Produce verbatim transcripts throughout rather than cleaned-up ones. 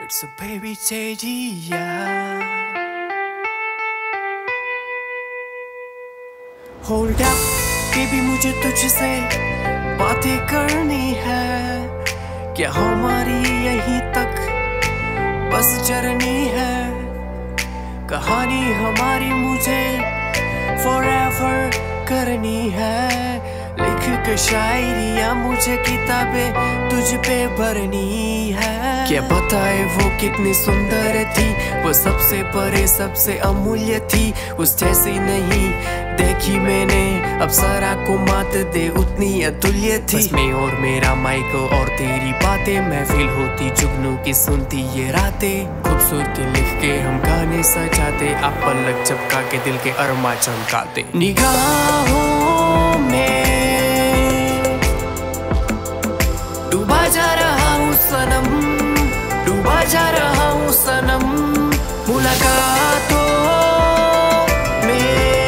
So baby तेरी याद Hold up baby मुझे तुझसे बातें करनी है, क्या हमारी यहीं तक बस जर्नी है, कहानी हमारी मुझे forever करनी है, लिख के शायरियाँ मुझे किताबें तुझ पे भरनी है। क्या बताए वो कितनी सुंदर थी, वो सबसे परे सबसे अमूल्य थी, उस जैसी नहीं देखी मैंने, अप्सरा को मात दे उतनी अतुल्य थी। बस मैं और मेरा माइक और तेरी बातें महफिल होती जुगनू की सुनती ये रातें, खूबसूरती लिख के हम गाने सजाते, आप पलक झपका के दिल के अरमा चमकाते। निगाहों में डूबा जा रहा हूँ सनम, डूबा जा रहा हूँ सनम, मुलाकातों में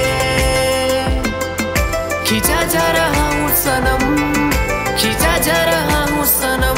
खींचा जा रहा हूँ सनम, खींचा जा रहा हूँ सनम।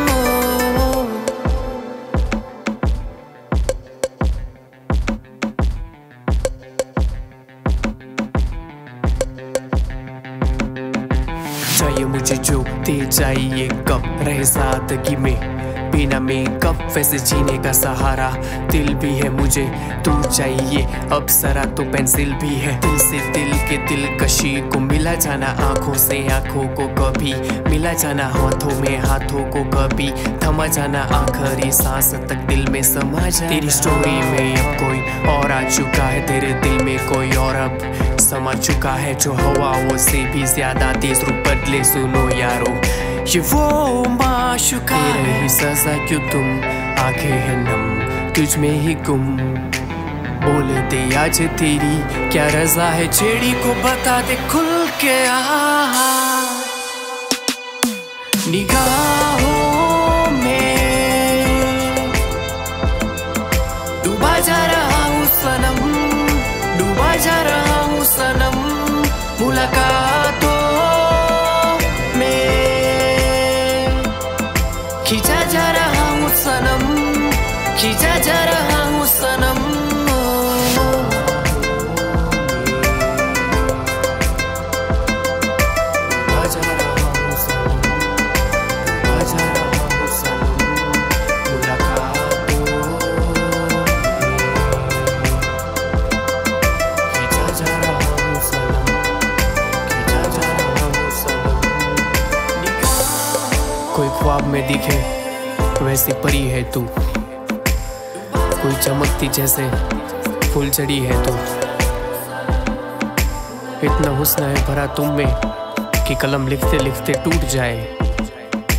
चाहिए मुझे जो दे चाहिए कब रहे सादगी में, बिना मेकअप वैसे जीने का सहारा, दिल भी है मुझे तू चाहिए, अप्सरा तो पेंसिल भी है, दिल से दिल के दिल कशी को मिला जाना, आंखों से आंखों को कभी मिला जाना, हाथों में हाथों को कभी थमा जाना, आखिरी सांस तक दिल में समा जाना। तेरी स्टोरी में अब कोई और आ चुका है, तेरे दिल में कोई और अब समा चुका है, जो हवाओं से भी ज्यादा तेज रूप बदले। सुनो यारो ये वो माशूका है, ही सजा क्यों तुम आंखें हैं नम तुझ में ही गुम, बोल दे आज तेरी क्या रजा है, छेड़ी को बता दे खुल के आ। निगाहों में डूबा जा रहा हूँ सनम, डूबा जा रहा हूँ सनम, मुलाकातों में खींचा जा रहा हूँ सनम, खींचा जा रहा हूँ सनम। कोई ख्वाब में दिखे वैसी परी है तू, कोई चमकती जैसे फूल चढ़ी है तू, इतना हुस्न है भरा तुम में कि कलम लिखते लिखते टूट जाए।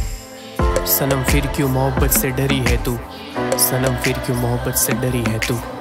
सनम फिर क्यों मोहब्बत से डरी है तू, सनम फिर क्यों मोहब्बत से डरी है तू।